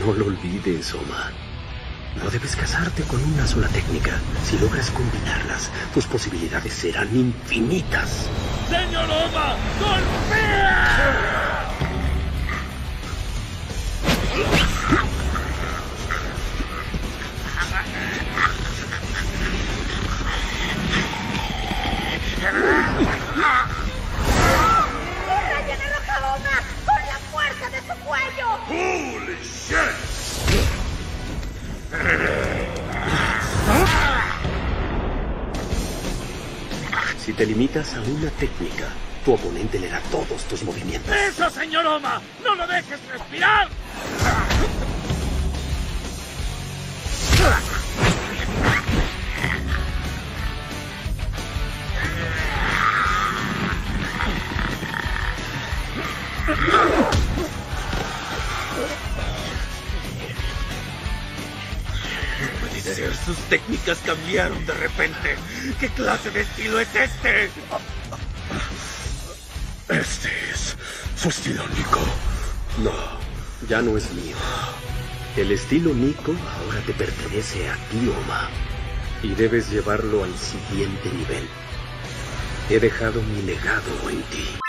No lo olvides, Oma. No debes casarte con una sola técnica. Si logras combinarlas, tus posibilidades serán infinitas. ¡Señor Oma! ¡Golpea! ¡Rayen a Oma con la fuerza de su cuello! ¡Holy shit! Si te limitas a una técnica, tu oponente leerá todos tus movimientos. ¡Eso, señor Oma! ¡No lo dejes respirar! No puede ser, sus técnicas cambiaron de repente. ¿Qué clase de estilo es este? Este es su estilo, Nico. No, ya no es mío. El estilo Nico ahora te pertenece a ti, Oma. Y debes llevarlo al siguiente nivel. He dejado mi legado en ti.